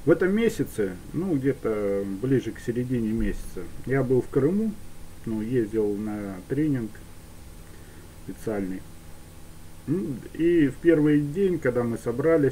В этом месяце, ну где-то ближе к середине месяца, я был в Крыму, ну ездил на тренинг специальный. И в первый день, когда мы собрались,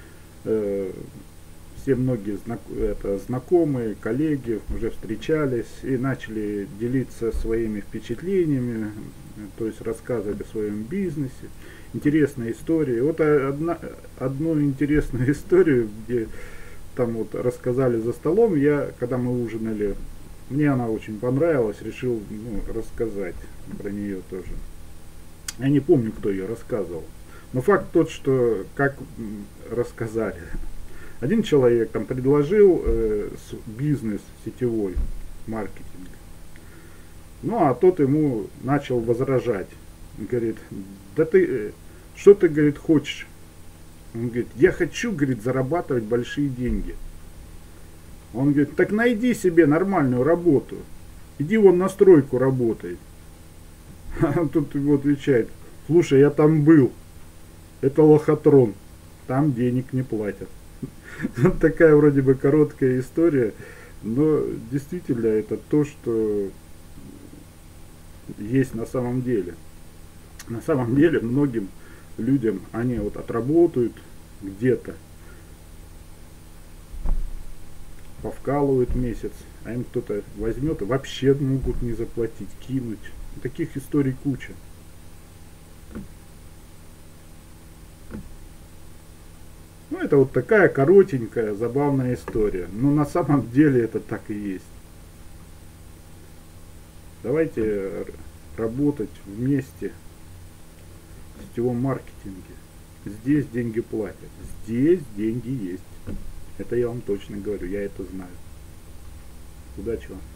все многие знакомые, коллеги уже встречались и начали делиться своими впечатлениями, то есть рассказывать о своем бизнесе. Интересные истории. Вот одну интересную историю, где там вот рассказали за столом, когда мы ужинали, мне она очень понравилась, решил рассказать про нее тоже. Я не помню, кто ее рассказывал. Но факт тот, что как рассказали. Один человек там предложил бизнес сетевой, маркетинг. Ну, а тот ему начал возражать. Говорит, да ты, что ты, говорит, хочешь? Он говорит, я хочу, говорит, зарабатывать большие деньги. Он говорит, так найди себе нормальную работу. Иди вон на стройку работай. А тут ему отвечает, слушай, я там был. Это лохотрон. Там денег не платят. Такая вроде бы короткая история, но действительно это то, что есть на самом деле. На самом деле многим людям они вот отработают где-то, повкалывают месяц, а им кто-то возьмет и вообще могут не заплатить, кинуть. Таких историй куча. Ну, это вот такая коротенькая, забавная история. Но на самом деле это так и есть. Давайте работать вместе в сетевом маркетинге. Здесь деньги платят. Здесь деньги есть. Это я вам точно говорю, я это знаю. Удачи вам.